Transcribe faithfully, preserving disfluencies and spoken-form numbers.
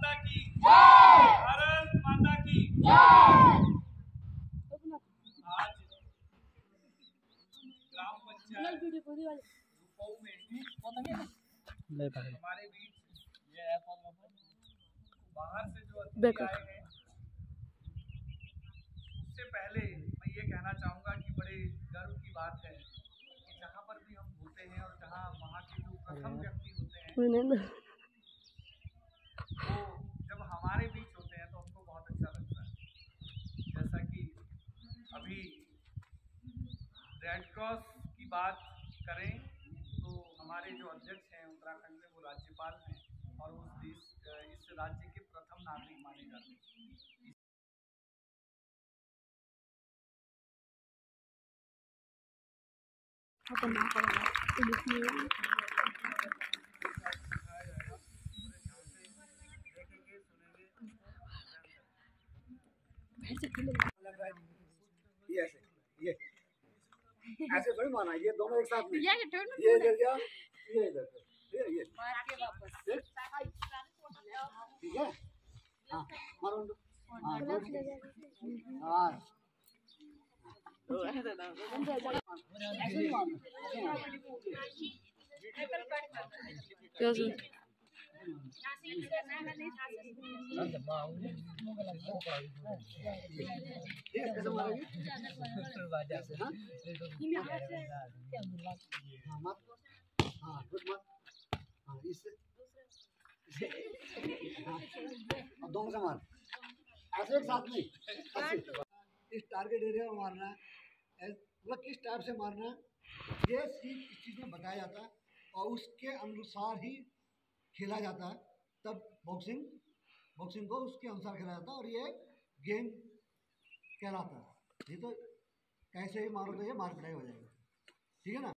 माता की जय, भारत माता की जय। आज ग्राम पंचायत में हमारे बीच बाहर से जो अतिथि आए हैं, उससे पहले मैं ये कहना चाहूँगा कि बड़े गर्व की बात है कि जहाँ पर भी हम होते हैं और जहाँ वहाँ के जो प्रथम व्यक्ति होते हैं वो जब हमारे बीच होते हैं तो हमको बहुत अच्छा लगता है। जैसा कि अभी रेड क्रॉस की बात करें तो हमारे जो अध्यक्ष हैं उत्तराखंड में वो राज्यपाल हैं और उस देश इस राज्य के प्रथम नागरिक माने जाते हैं। ये ऐसे ये ऐसे थोड़ी माना, ये दोनों एक साथ में, ये इधर गया, ये इधर, ये ये मार के वापस, ठीक है। हाँ मारो उनको, हाँ हाँ ऐसे नहीं मारना, कैसे कैसे मारोगे? हाँ मत, हाँ गुड मत, हाँ इससे और दोनों से मार, ऐसे एक साथ नहीं, इस टारगेट एरिया में मारना है, मतलब किस टाइप से मारना है ये चीज इस चीज में बताया जाता है और उसके अनुसार ही खेला जाता है। तब बॉक्सिंग बॉक्सिंग को उसके अनुसार खेला जाता है और ये गेम कहलाता है। ये तो कैसे ही मारो तो ये मार पिटाई हो जाएगा, ठीक है ना।